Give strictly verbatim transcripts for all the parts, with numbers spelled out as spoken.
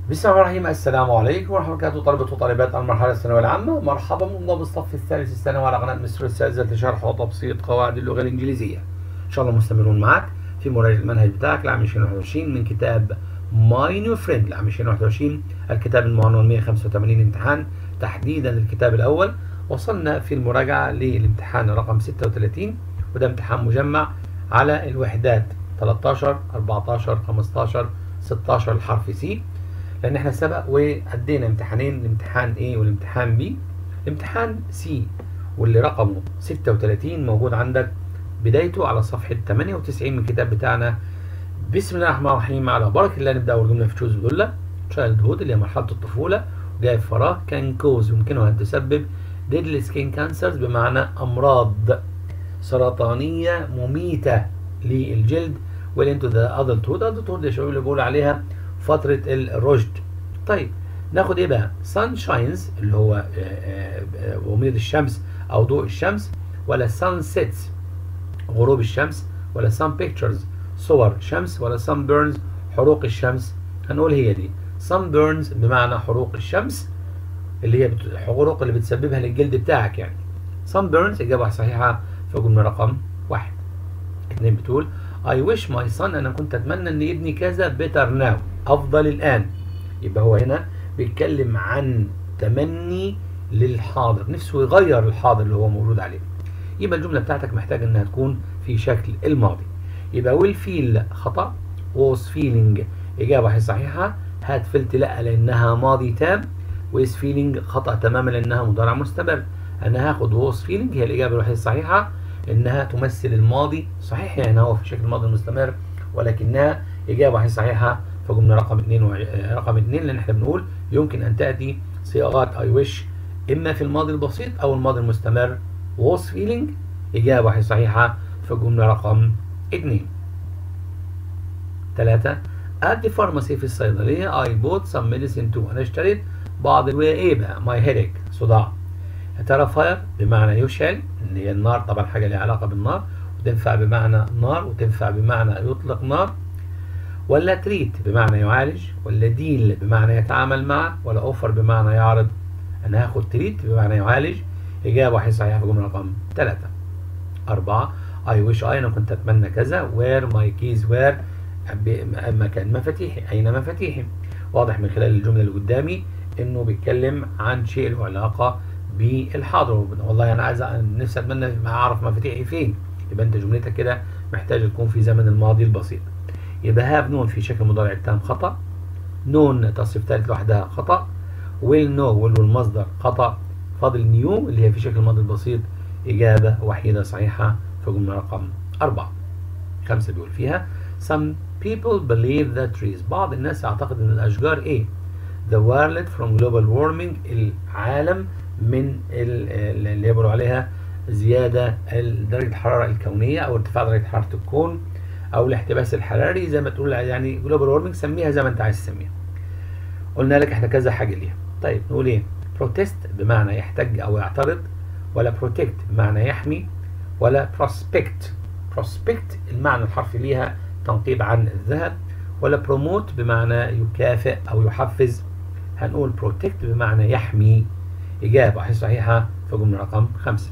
بسم الله الرحمن الرحيم. السلام عليكم ورحمة الله وبركاته. طلبة وطالبات المرحلة الثانوية العامة، مرحبا بكم بالصف الثالث الثانوي على قناة مستر السادسة لشرح وتبسيط قواعد اللغة الإنجليزية. إن شاء الله مستمرون معك في مراجعة المنهج بتاعك لعام ألفين وواحد وعشرين من كتاب ماي نيو فريند لعام ألفين وواحد وعشرين، الكتاب المعنون مئة وخمسة وثمانين امتحان تحديدا الكتاب الأول. وصلنا في المراجعة للامتحان رقم ستة وثلاثين، وده امتحان مجمع على الوحدات ثلاثة عشر أربعة عشر خمسة عشر ستة عشر الحرف سي، لان احنا سبق وادينا امتحانين، الامتحان A والامتحان B. الامتحان C واللي رقمه ستة وثلاثين موجود عندك بدايته على صفحة ثمانية وتسعين من الكتاب بتاعنا. بسم الله الرحمن الرحيم، على بركة الله نبدأ أول جملة في تشوز بتقول لك تشايلد هود اللي هي مرحلة الطفولة، وجاي في فراغ كان كوز يمكنها أن تسبب ديدلي سكين كانسرز بمعنى أمراض سرطانية مميتة للجلد. وإنتو ذا أدلت هود، أدلت هود يا شباب اللي بيقولوا عليها فترة الرشد. طيب ناخد ايه بقى؟ sunshines اللي هو غميض الشمس او ضوء الشمس، ولا sunsets غروب الشمس، ولا sun pictures صور شمس، ولا sunburns حروق الشمس. هنقول هي دي sunburns بمعنى حروق الشمس اللي هي الحروق اللي بتسببها للجلد بتاعك يعني. sunburns اجابة صحيحة في جملة رقم واحد. اتنين بتقول I wish my son، انا كنت اتمنى ان ابني كذا better now افضل الان. يبقى هو هنا بيتكلم عن تمني للحاضر، نفسه يغير الحاضر اللي هو موجود عليه. يبقى الجمله بتاعتك محتاجه انها تكون في شكل الماضي. يبقى will feel خطا، was feeling اجابه صحيحه، had felt لا لانها ماضي تام، was feeling خطا تماما لانها مضارع مستمر. انا هاخد was feeling هي الاجابه الوحيده الصحيحه، انها تمثل الماضي صحيح، يعني هو في شكل الماضي المستمر، ولكنها اجابه صحيحه في جمله رقم اثنين و... رقم اثنين، لان احنا بنقول يمكن ان تاتي صياغات اي ويش اما في الماضي البسيط او الماضي المستمر. was feeling اجابه صحيحه في جمله رقم اثنين. ثلاثة at the pharmacy في الصيدليه I bought some medicine too، انا اشتريت بعض الادويه. ايه بقى؟ my headache صداع. يا ترى فاير بمعنى يشعل اللي هي النار، طبعا حاجه ليها علاقه بالنار، وتنفع بمعنى نار وتنفع بمعنى يطلق نار، ولا تريت بمعنى يعالج، ولا ديل بمعنى يتعامل مع، ولا اوفر بمعنى يعرض. انا هاخد تريت بمعنى يعالج، اجابه واحده صحيحه في جمله رقم ثلاثة. أربعة I wish I انا كنت اتمنى كذا where my keys were مكان مفاتيحي، اين مفاتيحي. واضح من خلال الجمله اللي قدامي انه بيتكلم عن شيء له علاقه بالحاضر. والله انا عايز نفسي اتمنى اعرف مفاتيحي فين، يبقى انت جملتك كده محتاجه تكون في زمن الماضي البسيط. يبقى هاف نون في شكل مضارع التام خطأ، نون تصريف ثالث لوحدها خطأ، ويل نو ويل المصدر خطأ، فاضل نيو اللي هي في شكل الماضي البسيط اجابه وحيده صحيحه في جمله رقم أربعة. خمسة بيقول فيها some people believe that trees، بعض الناس يعتقد ان الاشجار ايه؟ the world from global warming العالم من اللي بيقولوا عليها زياده درجه الحراره الكونيه او ارتفاع درجه حراره الكون او الاحتباس الحراري، زي ما تقول يعني جلوبال وورمنج، سميها زي ما انت عايز تسميها. قلنا لك احنا كذا حاجه ليها. طيب نقول ايه؟ بروتست بمعنى يحتج او يعترض، ولا بروتكت بمعنى يحمي، ولا بروسبكت بروسبكت المعنى الحرفي ليها تنقيب عن الذهب، ولا بروموت بمعنى يكافئ او يحفز. هنقول بروتكت بمعنى يحمي، اجابه صحيحه في جمله رقم خمسة.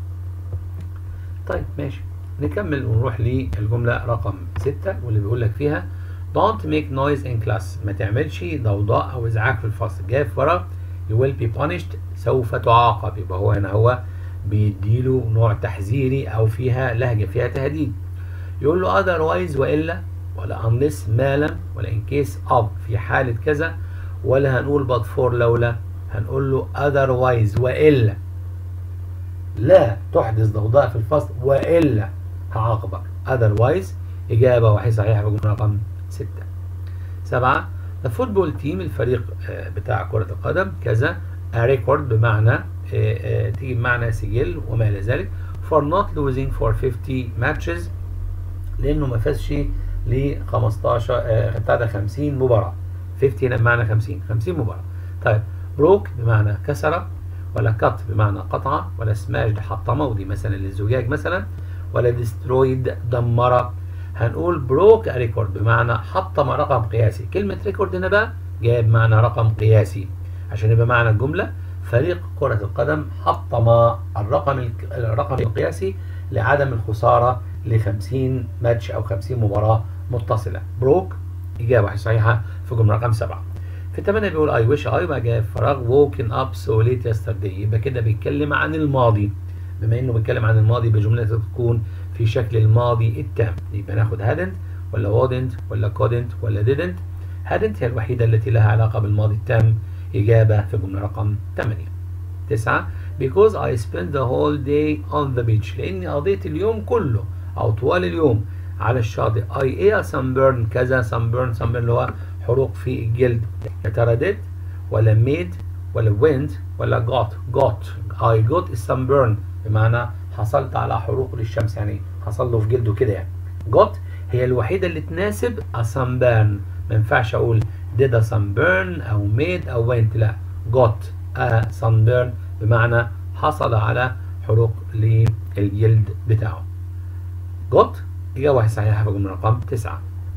طيب ماشي، نكمل ونروح للجملة رقم ستة واللي بيقول لك فيها don't make noise in class، ما تعملش ضوضاء أو إزعاج في الفصل. جاي في ورا you will be punished سوف تعاقب، يبقى هو هنا هو بيديله نوع تحذيري أو فيها لهجة فيها تهديد. يقول له otherwise وإلا، ولا unless ما لم، ولا in case of في حالة كذا، ولا هنقول but for لولا. هنقول له otherwise وإلا لا تحدث ضوضاء في الفصل وإلا هعاقبك. otherwise إجابة واحدة صحيحة في جملة رقم ستة. سبعة the football team الفريق بتاع كرة القدم كذا a record بمعنى تيجي بمعنى سجل وما إلى ذلك for not losing for fifty matches لأنه ما فازش ل خمستاشر بتاع ده خمسين مباراة. خمسين بمعنى خمسين خمسين مباراة. طيب broke بمعنى كسر، ولا كت بمعنى قطعة، ولا سماشد حطمة ودي مثلا للزجاج مثلا، ولا ديسترويد دمر. هنقول بروك ريكورد بمعنى حطم رقم قياسي. كلمة ريكورد هنا بقى جايب معنى رقم قياسي. عشان يبقى معنى الجملة فريق كرة القدم حطم الرقم الرقم القياسي لعدم الخسارة ل خمسين ماتش أو خمسين مباراة متصلة. بروك إجابة صحيحة في جملة رقم سبعة. في ثمانية بيقول I wish I بقى جاي فراغ woken up so late yesterday، يبقى كده بيتكلم عن الماضي. بما إنه بيتكلم عن الماضي بجملة تكون في شكل الماضي التام، يبقى ناخد hadn't ولا wouldn't ولا couldn't ولا didn't. hadn't هي الوحيدة التي لها علاقة بالماضي التام، إجابة في جملة رقم ثمانية. تسعة because I spent the whole day on the beach، لأني قضيت اليوم كله أو طوال اليوم على الشاطئ. I ate sunburn كذا sunburn sunburn اللي هو حروق في الجلد. يا ترى did ولا made ولا went ولا got got I got sunburn بمعنى حصلت على حروق للشمس، يعني حصل له في جلده كده يعني. got هي الوحيدة اللي تناسب a sunburn، ما ينفعش أقول did a sunburn أو made أو went، لا got a sunburn بمعنى حصل على حروق للجلد بتاعه. got إجابة صحيحة في جملة رقم تسعة.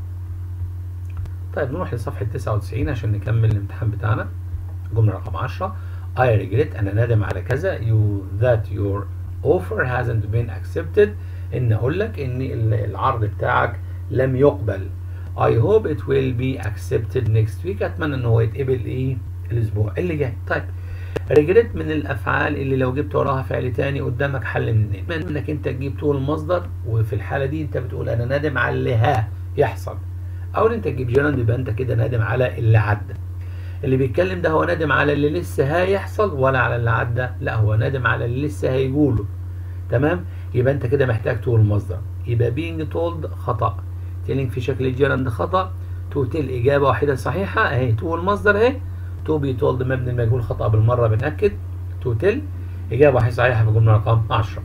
طيب نروح لصفحة تسعة وتسعين عشان نكمل الامتحان بتاعنا. جملة رقم عشرة I regret أنا نادم على كذا you that your offer hasn't been accepted، إن أقول لك إن العرض بتاعك لم يقبل. I hope it will be accepted next week، أتمنى إن هو يتقبل إيه الأسبوع اللي جاي. طيب regret من الأفعال اللي لو جبت وراها فعل تاني قدامك حل من اتنين، من إنك أنت تجيب طول المصدر، وفي الحالة دي أنت بتقول أنا نادم على اللي ها يحصل، أو أنت تجيب جيران يبقى أنت كده نادم على اللي عدى. اللي بيتكلم ده هو نادم على اللي لسه هيحصل ولا على اللي عدى؟ لا هو نادم على اللي لسه هيقوله. تمام؟ يبقى انت كده محتاج طول المصدر. يبقى being told خطأ، telling في شكل الجيران خطأ، to tell إجابة واحدة صحيحة أهي طول المصدر أهي. to be told مبني المجهول خطأ بالمرة بنأكد. to tell إجابة واحدة صحيحة في جملة رقم عشرة.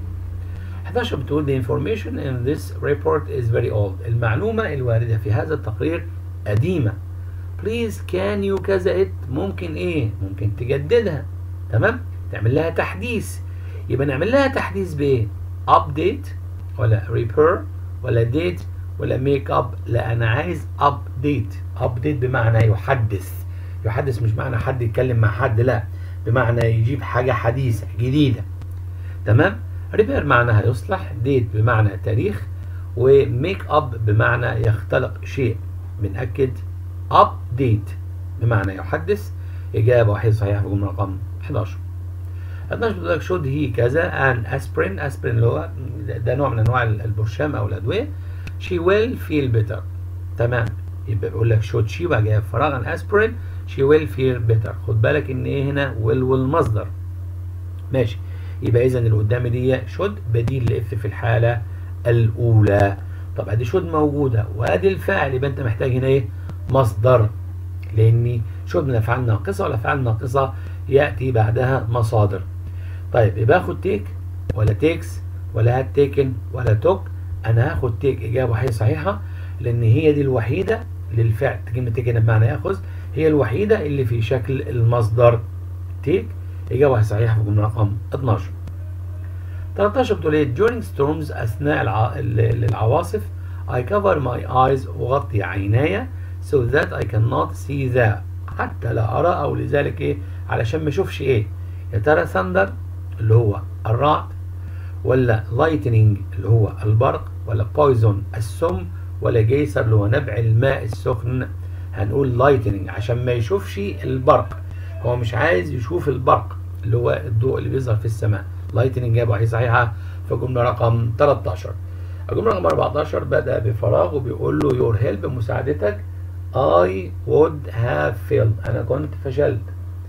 حداشر بتقول the information in this report is very old، المعلومة الواردة في هذا التقرير قديمة. please can you كذا it ممكن ايه؟ ممكن تجددها. تمام؟ تعمل لها تحديث. يبقى نعمل لها تحديث بايه؟ update ولا repair ولا date ولا make up؟ لا انا عايز update. update بمعنى يحدث. يحدث مش معنى حد يتكلم مع حد، لا بمعنى يجيب حاجة حديثة جديدة. تمام؟ repair معناها يصلح، date بمعنى تاريخ، وميك اب بمعنى يختلق شيء. بنأكد update بمعنى يحدث. إجابة واحدة صحيحة في جملة رقم حداشر. حداشر بيقول لك should he كذا an aspirin aspirin اللي هو ده نوع من أنواع البرشام أو الأدوية. she will feel better. تمام، يبقى بيقول لك should she بقى جاية فراغ an aspirin she will feel better. خد بالك إن إيه هنا will والمصدر. ماشي، يبقى إذا اللي قدامي دي should بديل لإف في الحالة الأولى. طب أدي should موجودة وأدي الفاعل، يبقى أنت محتاج هنا إيه؟ مصدر، لأن should من الأفعال ناقصة، والأفعال ناقصة يأتي بعدها مصادر. طيب يبقى آخد تيك ولا تيكس ولا هات تيكن ولا توك؟ أنا هاخد تيك إجابة واحدة صحيحة، لأن هي دي الوحيدة للفعل. كلمة تيكن بمعنى يأخذ، هي الوحيدة اللي في شكل المصدر تيك. إجابة واحدة صحيحة في جملة رقم اتناشر. تلتاشر بتقول إيه؟ during storms أثناء الع... العواصف I cover my eyes أغطي عيناي so that I cannot see the حتى لا أرى، أو لذلك إيه؟ علشان ما أشوفش إيه؟ يا ترى thunder اللي هو الرعد، ولا lightning اللي هو البرق، ولا poison السم، ولا جيسر اللي هو نبع الماء السخن؟ هنقول lightning عشان ما يشوفش البرق. هو مش عايز يشوف البرق اللي هو الضوء اللي بيظهر في السماء. lightning إجابة واحدة صحيحة في جملة رقم تلتاشر. الجملة رقم أربعتاشر بدأ بفراغ وبيقول له your help مساعدتك I would have failed أنا كنت فشلت.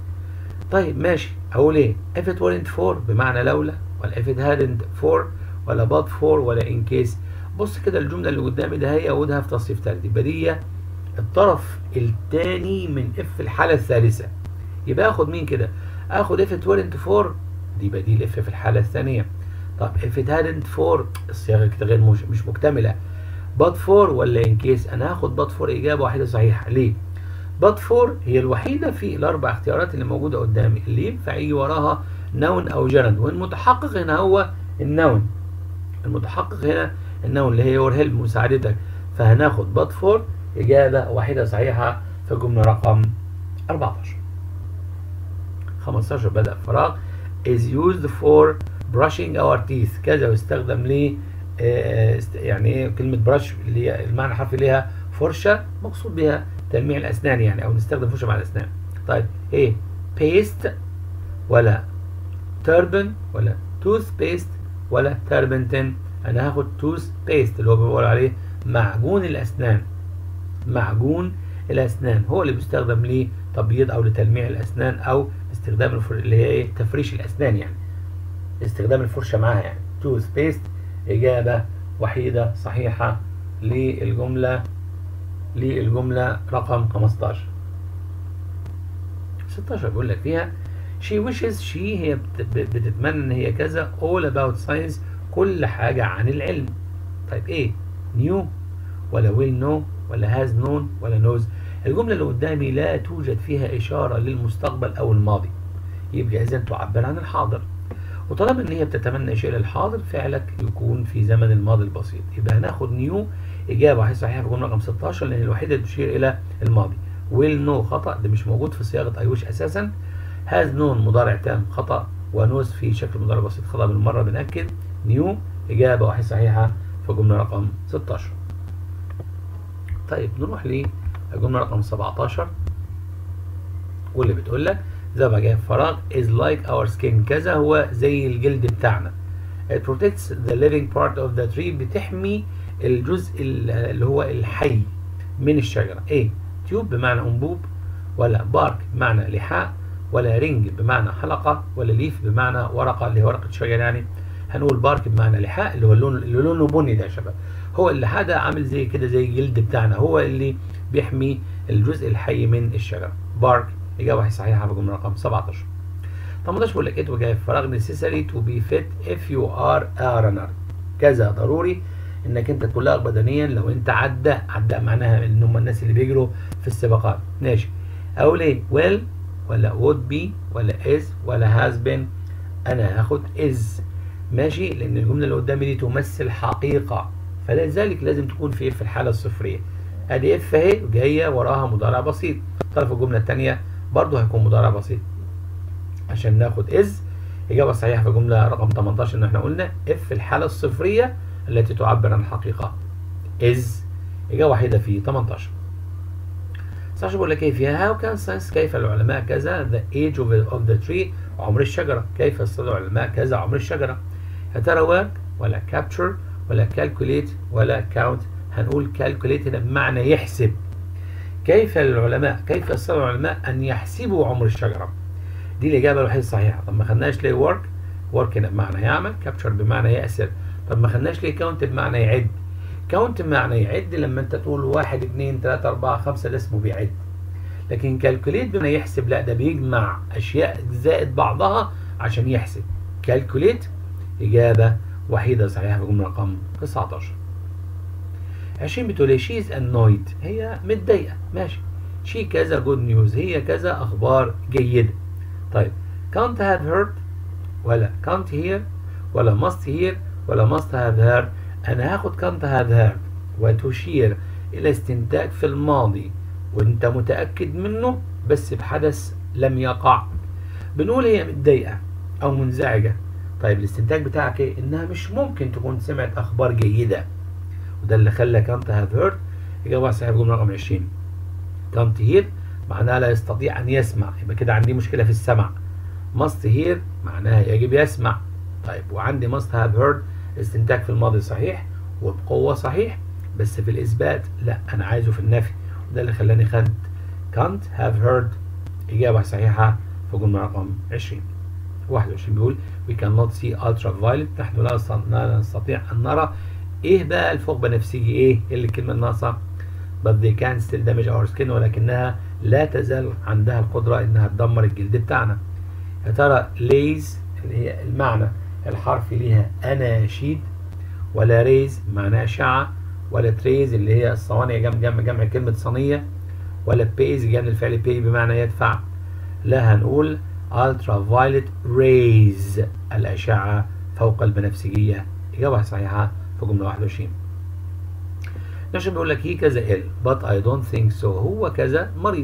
طيب ماشي، أقول إيه؟ if it weren't for بمعنى لولا، ولا if it hadn't for، ولا but for، ولا in case. بص كده الجملة اللي قدامي ده هي would have تصريف تالت، يبقى دي الطرف الثاني من if الحالة الثالثة. يبقى آخد مين كده؟ آخد if it weren't for دي بديل if في الحالة الثانية. طب if it hadn't for الصياغة كده غير مش, مش مكتملة. but for ولا in case؟ أنا هاخد but for إجابة واحدة صحيحة. ليه؟ but for هي الوحيدة في الأربع اختيارات اللي موجودة قدامي اللي ينفع يجي وراها noun أو gerund، والمتحقق هنا هو النون. المتحقق هنا النون اللي هي your help مساعدتك، فهناخد but for إجابة واحدة صحيحة في الجملة رقم أربعتاشر. خمستاشر بدأ فراغ is used for brushing our teeth. كذا يستخدم ل يعني ايه كلمة brush اللي هي المعنى الحرفي ليها فرشة، مقصود بها تلميع الأسنان يعني، أو نستخدم فرشة مع الأسنان. طيب ايه paste ولا turban ولا toothpaste ولا turpentine؟ أنا هاخد toothpaste اللي هو بيقول عليه معجون الأسنان. معجون الأسنان هو اللي بيستخدم لتبييض أو لتلميع الأسنان، أو استخدام الفر... اللي هي ايه تفريش الأسنان يعني، استخدام الفرشة معاها يعني. toothpaste إجابة وحيدة صحيحة للجملة للجملة رقم خمستاشر. ستاشر بيقول لك فيها she wishes she هي بتتمنى ان هي كذا all about science كل حاجة عن العلم. طيب ايه knew ولا will know ولا has known ولا knows؟ الجملة اللي قدامي لا توجد فيها إشارة للمستقبل أو الماضي، يبقى إذا تعبر عن الحاضر. وطالما ان هي بتتمنى شيء للحاضر فعلك يكون في زمن الماضي البسيط، يبقى هناخد نيو اجابه صحيحه في الجمله رقم ستاشر لان الوحيده اللي تشير الى الماضي. ويل نو خطا، ده مش موجود في صياغه اي ويش اساسا. هاز نون مضارع تام خطا، ونوز في شكل مضارع بسيط خطا بالمره بنأكد. نيو اجابه واحده صحيحه في الجمله رقم ستاشر. طيب نروح للجمله رقم سبعتاشر واللي بتقول لك زي ما جاي في فراغ is like our skin كذا هو زي الجلد بتاعنا. it protects the living part of the tree بتحمي الجزء اللي هو الحي من الشجرة. ايه تيوب بمعنى انبوب، ولا بارك بمعنى لحاء، ولا رينج بمعنى حلقة، ولا ليف بمعنى ورقة اللي هي ورقة شجر يعني. هنقول بارك بمعنى لحاء اللي هو اللون اللي لونه بني ده يا شباب. هو اللحاء ده عامل زي كده زي الجلد بتاعنا، هو اللي بيحمي الجزء الحي من الشجرة. بارك إجابة صحيحة في الجملة رقم سبعتاشر. تمنتاشر بيقول لك إيه وجاي في فراغ necessary to be fit if you are a runner. كذا ضروري إنك أنت تكون لاغ بدنيا لو أنت عداء. عداء معناها إن هم الناس اللي بيجروا في السباقات. ماشي. أقول إيه will ولا would be ولا is ولا has been؟ أنا هاخد is. ماشي، لأن الجملة اللي قدامي دي تمثل حقيقة، فلذلك لازم تكون في في الحالة الصفرية. أدي إف أهي جاية وراها مضارع بسيط. طرف الجملة الثانية برضه هيكون مضارع بسيط عشان ناخد از. إجابة صحيحة في الجملة رقم تمنتاشر إن إحنا قلنا اف في الحالة الصفرية التي تعبر عن الحقيقة از. إجابة وحيدة في تمنتاشر. تسعتاشر بيقول لك إيه فيها how can science كيف العلماء كذا the age of, of the tree عمر الشجرة. كيف يستطيع العلماء كذا عمر الشجرة. يا ترى work ولا capture ولا calculate ولا count؟ هنقول calculate هنا بمعنى يحسب. كيف العلماء كيف يستطيع العلماء أن يحسبوا عمر الشجرة؟ دي الإجابة الوحيدة الصحيحة. طب ما خدناش ليه work؟ work هنا بمعنى يعمل، capture بمعنى يأسر. طب ما خدناش ليه count بمعنى يعد؟ count بمعنى يعد لما أنت تقول واحد اتنين تلاتة أربعة خمسة ده اسمه بيعد. لكن calculate بمعنى يحسب لا ده بيجمع أشياء زائد بعضها عشان يحسب. calculate إجابة وحيدة صحيحة في الجملة رقم تسعتاشر. عشرين بتقول لي she is annoyed هي متضايقة. ماشي. she كذا good news هي كذا أخبار جيدة. طيب can't have heard ولا can't hear ولا must hear ولا must have heard؟ أنا هاخد can't have heard وتشير إلى استنتاج في الماضي وأنت متأكد منه بس بحدث لم يقع. بنقول هي متضايقة أو منزعجة. طيب الاستنتاج بتاعك إيه؟ إنها مش ممكن تكون سمعت أخبار جيدة، وده اللي خلى can't have heard إجابة صحيحة في الجملة رقم عشرين. can't hear معناها لا يستطيع أن يسمع، يبقى كده عندي مشكلة في السمع. must hear معناها يجب يسمع. طيب وعندي must have heard استنتاج في الماضي صحيح وبقوة صحيح، بس في الإثبات لا أنا عايزه في النفي، وده اللي خلاني خدت can't have heard إجابة صحيحة في الجملة رقم عشرين. واحد وعشرين بيقول we cannot see ultraviolet نحن لا نستطيع أن نرى إيه بقى الفوق بنفسجي. إيه اللي الكلمة الناقصة؟ but they can still damage our skin ولكنها لا تزال عندها القدرة إنها تدمر الجلد بتاعنا. يا ترى lays اللي هي المعنى الحرفي ليها أناشيد، ولا ريز معناها أشعة، ولا تريز اللي هي الصواني جمع جمع جمع كلمة صينية، ولا بيز جمع الفعل بي بمعنى يدفع. لا هنقول ultraviolet rays الأشعة فوق البنفسجية. إجابة صحيحة في جملة واحد وعشرين. نشر بيقول لك هي كذا ال but I don't think so هو كذا مريض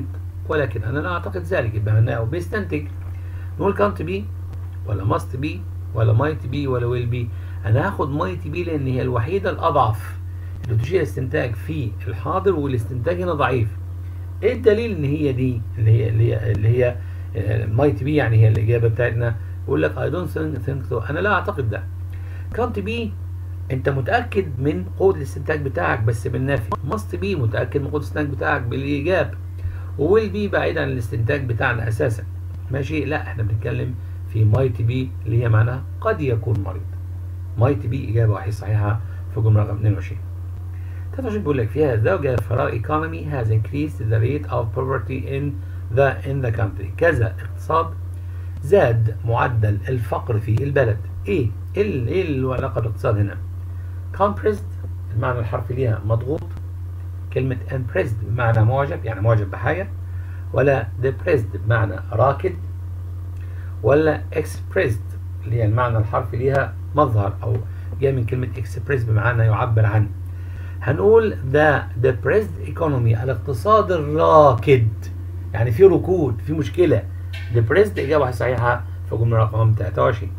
ولكن أنا لا أعتقد ذلك، يبقى معناه بيستنتج. نقول can't be ولا must be ولا might be ولا will be. أنا هاخد might be لأن هي الوحيدة الأضعف اللي تشير استنتاج في الحاضر، والاستنتاج هنا ضعيف. إيه الدليل إن هي دي اللي هي اللي هي, اللي هي might be يعني هي الإجابة بتاعتنا؟ يقول لك I don't think, think so. أنا لا أعتقد ده. can't be أنت متأكد من قوة الاستنتاج بتاعك بس بالنفي. must be متأكد من قوة الاستنتاج بتاعك بالإيجاب. وwill be بعيد عن الاستنتاج بتاعنا أساسا. ماشي؟ لا احنا بنتكلم في might be اللي هي معناها قد يكون مريض. might be إجابة واحدة صحيحة في جملة رقم اثنين وعشرين. ثلاثة وعشرين بيقول لك فيها زوجة Ferrari economy has increased the rate of poverty in the in the country. كذا اقتصاد زاد معدل الفقر في البلد. ايه؟ ايه ايه العلاقة بالاقتصاد هنا؟ compressed المعنى الحرفي ليها مضغوط. كلمة impressed بمعنى معجب يعني معجب بحاجة، ولا depressed بمعنى راكد، ولا expressed اللي هي المعنى الحرفي ليها مظهر أو جاي من كلمة express بمعنى يعبر عن. هنقول the depressed economy الاقتصاد الراكد يعني في ركود في مشكلة. depressed إجابة صحيحة في جملة رقم ثلاثة وعشرين.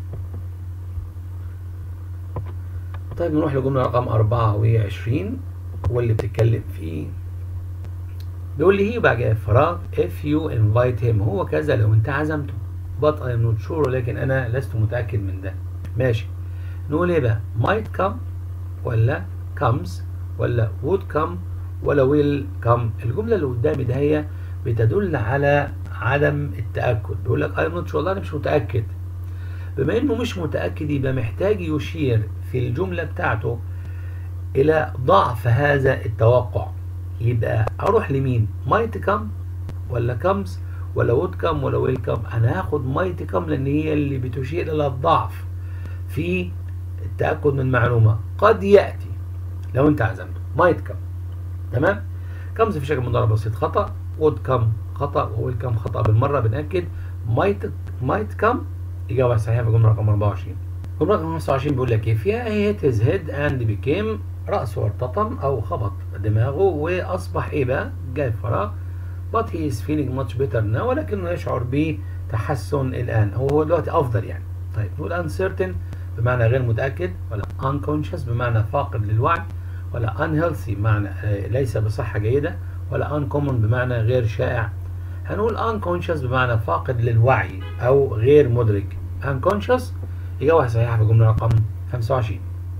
طيب نروح لجملة رقم أربعة وعشرين واللي بتتكلم فيه. بيقول لي هي بقى جاي فراغ if you invite him هو كذا لو انت عزمته but I am not sure لكن انا لست متأكد من ده. ماشي. نقول ايه بقى؟ might come ولا comes ولا would come ولا will come. الجملة اللي قدامي ده هي بتدل على عدم التأكد. بيقول لك I am not sure والله انا مش متأكد. بما انه مش متأكد يبقى محتاج يشير في الجملة بتاعته الى ضعف هذا التوقع. يبقى اروح لمين؟ might come ولا comes ولا would come ولا will come. انا هاخد might come لان هي اللي بتشير الى الضعف في التأكد من معلومة. قد يأتي لو انت عزمته might come. تمام؟ comes في شكل مضارع بسيط خطأ، would come خطأ، وwill come خطأ بالمرة. بنأكد might might come إجابة صحيحة في الجملة رقم أربعة وعشرين. الجملة رقم خمسة وعشرين بيقول لك ايه فيها؟ he hit his head and became رأسه ارتطم أو خبط دماغه وأصبح إيه بقى؟ جاي فراغ but he is feeling much better now ولكنه يشعر بتحسن الآن. هو دلوقتي أفضل يعني. طيب نقول uncertain بمعنى غير متأكد، ولا unconscious بمعنى فاقد للوعي، ولا unhealthy بمعنى ليس بصحة جيدة، ولا uncommon بمعنى غير شائع. هنقول unconscious بمعنى فاقد للوعي أو غير مدرك. unconscious إجابة صحيحة في الجملة رقم خمسة وعشرين.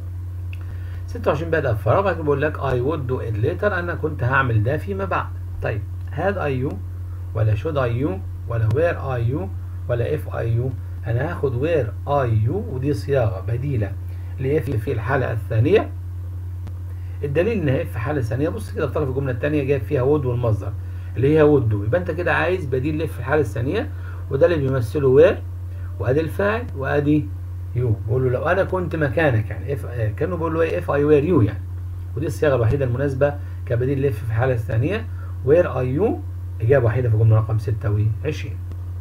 ستة وعشرين بدأ فراغ بعد كده بيقول لك I would do it later أنا كنت هعمل ده فيما بعد. طيب had I you ولا should I you ولا where are you ولا if I you. أنا هاخد where are you ودي صياغة بديلة لإف في الحالة الثانية. الدليل إن إف في حالة ثانية بص كده في طرف الجملة الثانية جايب فيها would والمصدر اللي هي would do. يبقى أنت كده عايز بديل لإف في الحالة الثانية وده اللي بيمثله where وأدي الفاعل وأدي يو. بقول له لو انا كنت مكانك يعني اف كانوا بيقولوا ايه اف اي وير يو يعني. ودي الصياغه الوحيده المناسبه كبديل لف في الحاله الثانيه. وير اي يو اجابه وحيده في الجمله رقم ستة وعشرين.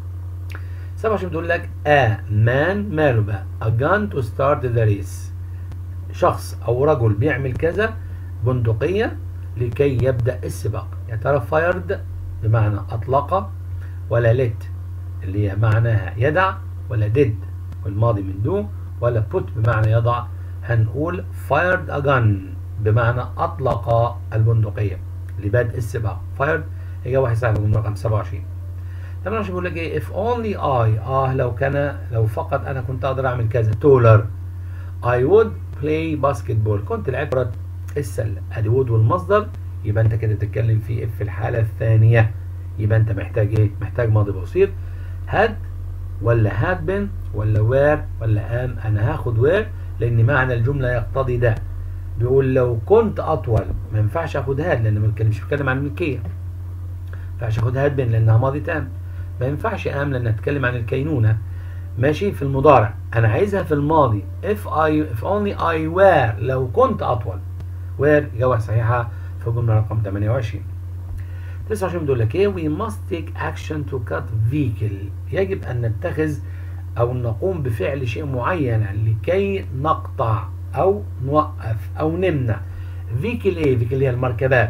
سبعة وعشرين بتقول لك ا مان ماله بقى a gun to start the race شخص او رجل بيعمل كذا بندقيه لكي يبدا السباق. يا ترى fired بمعنى اطلق ولا let اللي هي معناها يدع ولا did والماضي من دو ولا put بمعنى يضع. هنقول fired a gun بمعنى أطلق البندقية لبدء السباق. fired إجابة واحد صحيحة في الجملة رقم سبعة وعشرين. ثمانية وعشرين بيقول لك إيه if only I آه لو كان لو فقط أنا كنت أقدر أعمل كذا. taller I would play basketball كنت لعبت كرة السلة. أدي would والمصدر يبقى أنت كده بتتكلم في في الحالة الثانية. يبقى أنت محتاج إيه؟ محتاج ماضي بسيط. had ولا had been ولا where ولا am. انا هاخد where لان معنى الجمله يقتضي ده. بيقول لو كنت اطول ما ينفعش اخد had لان ما بتكلمش بتكلم عن الملكيه. ما ينفعش اخد had been لانها ماضي تام. ما ينفعش am لانها بتتكلم عن الكينونه. ماشي في المضارع انا عايزها في الماضي if I if only I were لو كنت اطول. where اجابه صحيحه في الجمله رقم ثمانية وعشرين. تسعة وعشرين بتقول لك ايه we must take action to cut vehicle يجب ان نتخذ او نقوم بفعل شيء معين لكي نقطع او نوقف او نمنع. vehicle ايه؟ vehicle هي المركبات.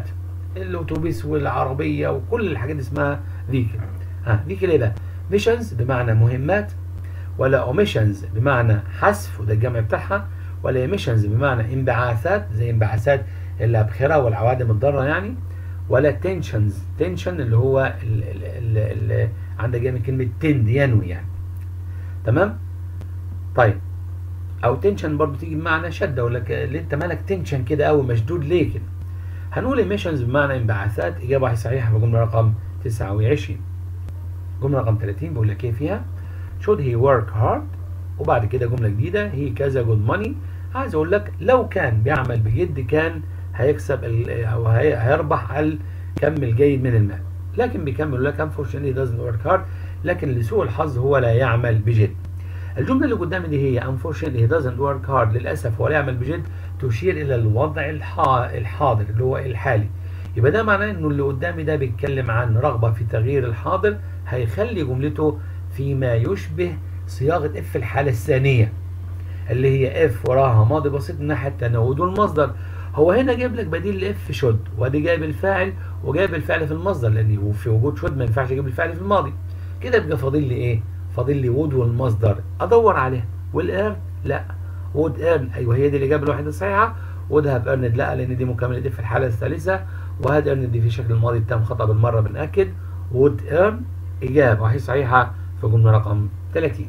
الاتوبيس والعربيه وكل الحاجات دي اسمها فيكل. ها فيكل ايه بقى؟ ميشنز بمعنى مهمات، ولا اوميشنز بمعنى حذف وده الجمع بتاعها، ولا ايميشنز بمعنى انبعاثات زي انبعاثات الابخره والعوادم الضاره يعني، ولا تنشنز تنشن اللي هو اللي عندك جاي من كلمه تند ينوي يعني. تمام؟ طيب او تنشن برضو تيجي بمعنى شده، ولا اللي انت مالك تنشن كده قوي مشدود ليه كده. هنقول ايميشنز بمعنى انبعاثات، اجابه صحيحه في جمله رقم تسعة وعشرين. جمله رقم ثلاثين بيقول لك ايه فيها؟ should he work hard، وبعد كده جمله جديده هي كذا good money. عايز اقول لك لو كان بيعمل بجد كان هيكسب او هيربح الكم الجيد من المال، لكن بيكمل لك unfortunately doesn't work hard، لكن لسوء الحظ هو لا يعمل بجد. الجمله اللي قدامي دي هي unfortunately he doesn't work hard، للاسف هو لا يعمل بجد، تشير الى الوضع الحاضر اللي هو الحالي. يبقى ده معناه انه اللي قدامي ده بيتكلم عن رغبه في تغيير الحاضر، هيخلي جملته فيما يشبه صياغه اف الحاله الثانيه اللي هي اف وراها ماضي بسيط من ناحيه التناوب والمصدر. هو هنا جايب لك بديل لاف شود، وادي جايب الفاعل وجايب الفعل في المصدر، لان في وجود شود ما ينفعش اجيب الفعل في الماضي. كده يبقى فاضل لي ايه؟ فاضل لي وود والمصدر ادور عليها، والايرن لا. وود ايرن ايوه هي دي الاجابه الوحيده الصحيحه. وود هاف ايرند لا، لان دي مكمله اف في الحاله الثالثه، وهاد ايرند دي في شكل الماضي التام خطا بالمره بنأكد. وود ايرن اجابه وهي صحيحه في جمله رقم ثلاثين.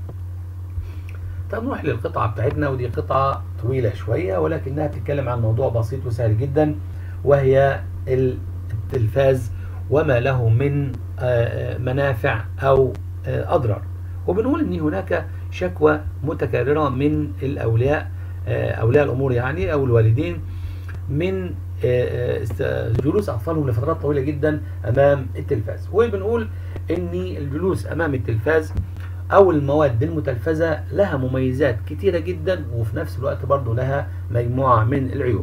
طب نروح للقطعه بتاعتنا، ودي قطعه طويله شويه ولكنها بتتكلم عن موضوع بسيط وسهل جدا، وهي التلفاز وما له من منافع او اضرار. وبنقول ان هناك شكوى متكرره من الاولياء اولياء الامور يعني او الوالدين من جلوس اطفالهم لفترات طويله جدا امام التلفاز. وبنقول ان الجلوس امام التلفاز او المواد المتلفزه لها مميزات كتيره جدا، وفي نفس الوقت برضه لها مجموعه من العيوب.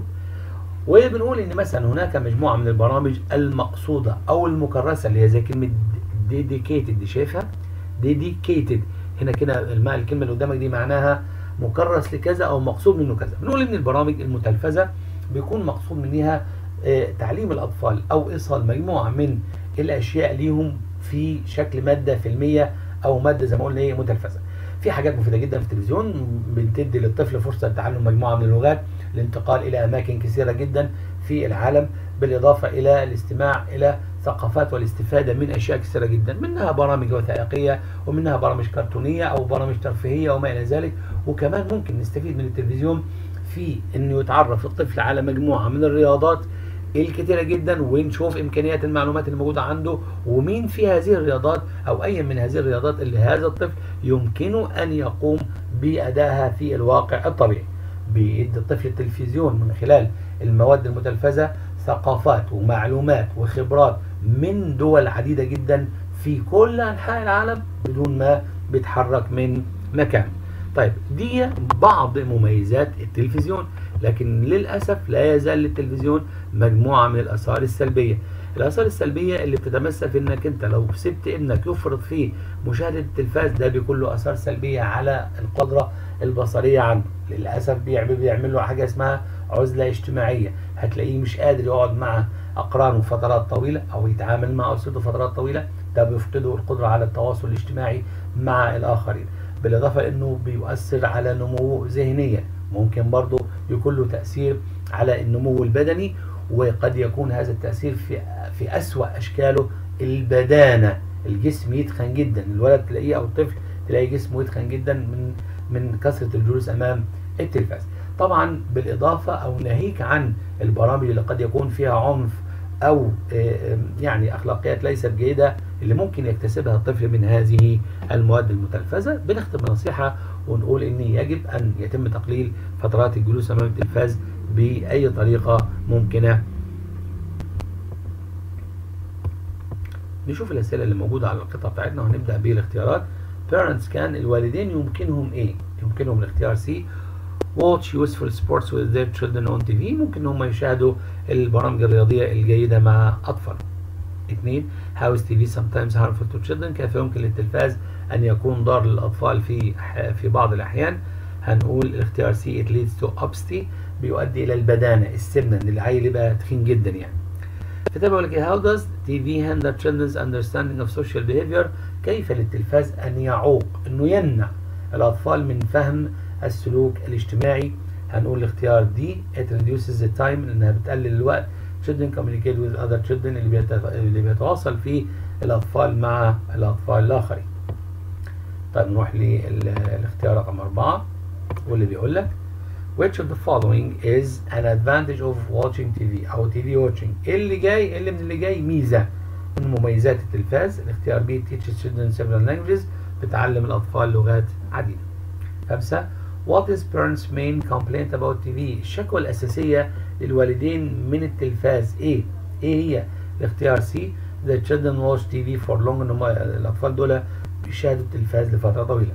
وبنقول ان مثلا هناك مجموعه من البرامج المقصوده او المكرسه اللي هي زي كلمه ديديكيتد، دي شايفها؟ ديديكيتد هنا كده الكلمه اللي قدامك دي معناها مكرس لكذا او مقصود منه كذا. بنقول ان البرامج المتلفزه بيكون مقصود منها تعليم الاطفال او ايصال مجموعه من الاشياء ليهم في شكل ماده فيلميه او ماده زي ما قلنا ايه متلفزه. في حاجات مفيده جدا في التلفزيون بتدي للطفل فرصه لتعلم مجموعه من اللغات، الانتقال الى اماكن كثيره جدا في العالم، بالاضافه الى الاستماع الى ثقافات والاستفاده من اشياء كثيره جدا، منها برامج وثائقيه ومنها برامج كرتونيه او برامج ترفيهيه وما الى ذلك. وكمان ممكن نستفيد من التلفزيون في انه يتعرف الطفل على مجموعه من الرياضات الكثيره جدا، ونشوف امكانيات المعلومات الموجوده عنده ومين في هذه الرياضات او اي من هذه الرياضات اللي هذا الطفل يمكنه ان يقوم بادائها في الواقع الطبيعي. بيدي الطفل التلفزيون من خلال المواد المتلفزه ثقافات ومعلومات وخبرات من دول عديده جدا في كل انحاء العالم بدون ما بيتحرك من مكان. طيب دي بعض مميزات التلفزيون، لكن للأسف لا يزال للتلفزيون مجموعة من الآثار السلبية. الآثار السلبية اللي بتتمثل في انك انت لو سبت ابنك يفرط في مشاهدة التلفاز، ده بيكون له آثار سلبية على القدرة البصرية عنده. للأسف بيعمل بيعمل له حاجة اسمها عزلة اجتماعية، هتلاقيه مش قادر يقعد مع أقرانه فترات طويلة أو يتعامل مع أسرته فترات طويلة، ده بيفقده القدرة على التواصل الاجتماعي مع الآخرين. بالإضافة لأنه بيؤثر على نموه ذهنيا، ممكن برضه يكون له تأثير على النمو البدني، وقد يكون هذا التأثير في في أسوأ أشكاله البدانة. الجسم يتخن جدا، الولد تلاقيه أو الطفل تلاقي جسمه يتخن جدا من من كثرة الجلوس أمام التلفاز. طبعا بالإضافة أو ناهيك عن البرامج اللي قد يكون فيها عنف أو يعني أخلاقيات ليست جيدة اللي ممكن يكتسبها الطفل من هذه المواد المتلفزة، بنختم بنصيحة ونقول إن يجب أن يتم تقليل فترات الجلوس أمام التلفاز بأي طريقة ممكنة. نشوف الأسئلة اللي موجودة على القطعة بتاعتنا وهنبدأ بالاختيارات. parents كان الوالدين يمكنهم إيه؟ يمكنهم الاختيار سي watch useful sports with their children on تي في، ممكن هم يشاهدوا البرامج الرياضية الجيدة مع أطفال. اثنين how is تي في sometimes harmful to children، كيف يمكن للتلفاز أن يكون ضار للأطفال في في بعض الأحيان. هنقول الاختيار سي it leads to obesity، بيؤدي إلى البدانة السمنة، إن العيل يبقى تخين جدا يعني. كتاب يقول لك how does تي في hinder children's understanding of social behavior؟ كيف للتلفاز أن يعوق إنه يمنع الأطفال من فهم السلوك الاجتماعي؟ هنقول الاختيار دي it reduces the time لأنها بتقلل الوقت. children communicate with other children اللي, بيت... اللي بيتواصل فيه الأطفال مع الأطفال الآخرين. طيب نروح للاختيار رقم أربعة واللي بيقول لك which of the following is an advantage of watching تي في أو تي في watching؟ إيه اللي جاي اللي من اللي جاي ميزة من مميزات التلفاز؟ الاختيار بي teaches children several languages بتعلم الأطفال لغات عديدة. خمسة what is parents main complaint about تي في؟ الشكوى الأساسية للوالدين من التلفاز إيه؟ إيه هي؟ الاختيار سي the children watch تي في for long إن الأطفال دول بيشاهدوا التلفاز لفترة طويلة.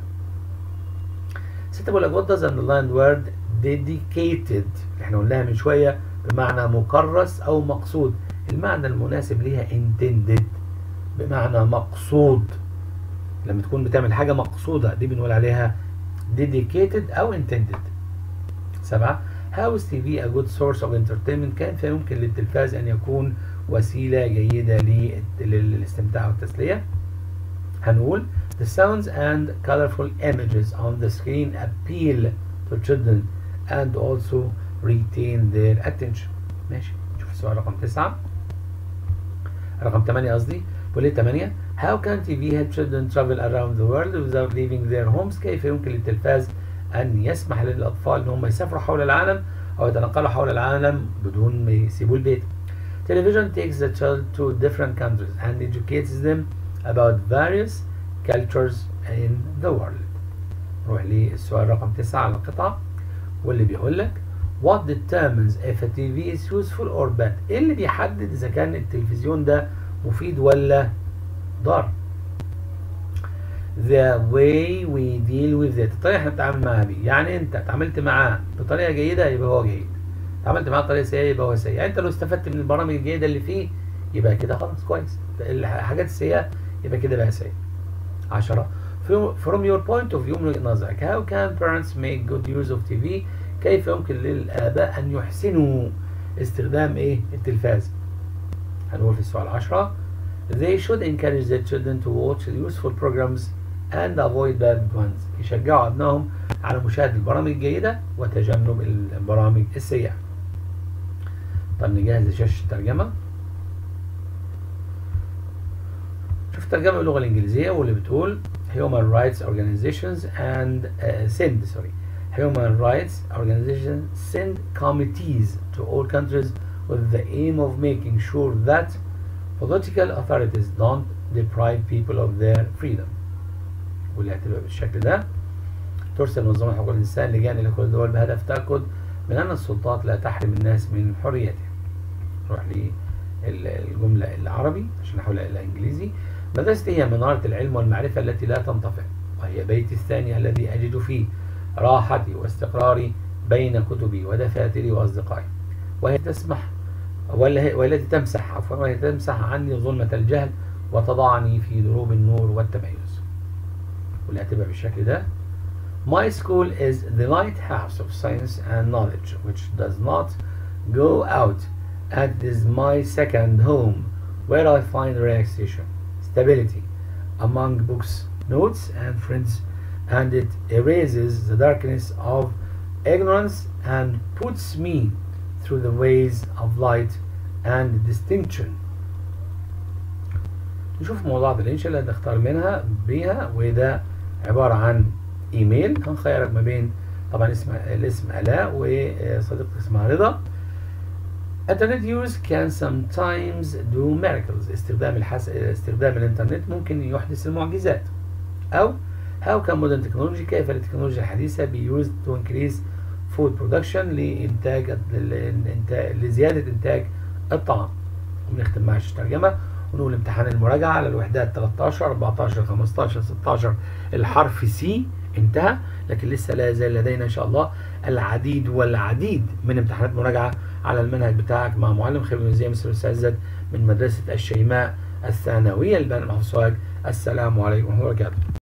ستة بقول لك what does underlined word dedicated اللي احنا قلناها من شوية بمعنى مكرس أو مقصود؟ المعنى المناسب ليها intended بمعنى مقصود. لما تكون بتعمل حاجة مقصودة دي بنقول عليها dedicated أو intended. سبعة how is تي في a good source of entertainment؟ كيف يمكن للتلفاز أن يكون وسيلة جيدة للاستمتاع والتسلية؟ هنقول the sounds and colorful images on the screen appeal to children and also retain their attention. ماشي نشوف السؤال رقم تسعة رقم ثمانية قصدي. بيقول لي ثمانية how can تي في help children travel around the world without leaving their homes؟ كيف يمكن للتلفاز أن يسمح للأطفال أن هم يسافروا حول العالم أو يتنقلوا حول العالم بدون ما يسيبوا البيت؟ Television takes the child to different countries and educates them about various cultures in the world. نروح للسؤال رقم تسعة على القطعة واللي بيقول لك what determines if a تي في is useful or bad؟ ايه اللي بيحدد اذا كان التلفزيون ده مفيد ولا ضار؟ the way we deal with it الطريقة احنا بنتعامل معاها بيه. يعني انت اتعاملت معاه بطريقة جيدة يبقى هو جيد، اتعاملت معاه بطريقة سيئة يبقى هو سيء. يعني انت لو استفدت من البرامج الجيدة اللي فيه يبقى كده خلاص كويس، الحاجات السيئة يبقى كده بقى سيء. عشرة from your point of view من وجهة نظرك how can parents make good use of تي في؟ كيف يمكن للآباء أن يحسنوا استخدام إيه التلفاز؟ هنقول في السؤال عشرة they should encourage their children to watch useful programs and avoid bad ones. يشجعوا أبنائهم على مشاهدة البرامج الجيدة وتجنب البرامج السيئة. طب نجهز شاشة الترجمة. شوف الترجمة باللغة الإنجليزية واللي بتقول human rights organizations and uh, send sorry human rights organizations send committees to all countries with the aim of making sure that political authorities don't deprive people of their freedom. واللي هتبقى بالشكل ده ترسل منظمة حقوق الإنسان لجان إلى كل الدول بهدف تأكد من أن السلطات لا تحرم الناس من حريتهم. نروح للجملة العربي عشان نحولها إلى إنجليزي. مدرستي هي منارة العلم والمعرفة التي لا تنطفئ، وهي بيتي الثاني الذي أجد فيه راحتي واستقراري بين كتبي ودفاتري وأصدقائي، وهي تسمح والتي تمسح عفوا وهي تمسح عني ظلمة الجهل وتضعني في دروب النور والتميز. واللي هتبقى بالشكل ده My school is the lighthouse of science and knowledge which does not go out and it is my second home where I find relaxation, stability among books, notes and friends, and it erases the darkness of ignorance and puts me through the ways of light and distinction. نشوف موضوعات الانشاء اللي هنختار منها بيها، وده عبارة عن ايميل هنخيرك ما بين طبعا اسم الاسم آلاء وصديقتك اسمها رضا. Internet use can sometimes do miracles. استخدام الحس... استخدام الانترنت ممكن يحدث المعجزات. أو how can modern technology كيف التكنولوجيا الحديثة be used to increase food production لإنتاج لزيادة إنتاج الطعام. ونختم مع الترجمة ونقول امتحان المراجعة على الوحدات ثلاثة عشر أربعة عشر خمسة عشر ستة عشر الحرف سي انتهى، لكن لسه لا يزال لدينا إن شاء الله العديد والعديد من امتحانات مراجعة على المنهج بتاعك مع معلم خبير الإنجليزية مستر أستاذ زد من مدرسة الشيماء الثانوية البنات محافظ سوهاج. السلام عليكم ورحمة الله وبركاته.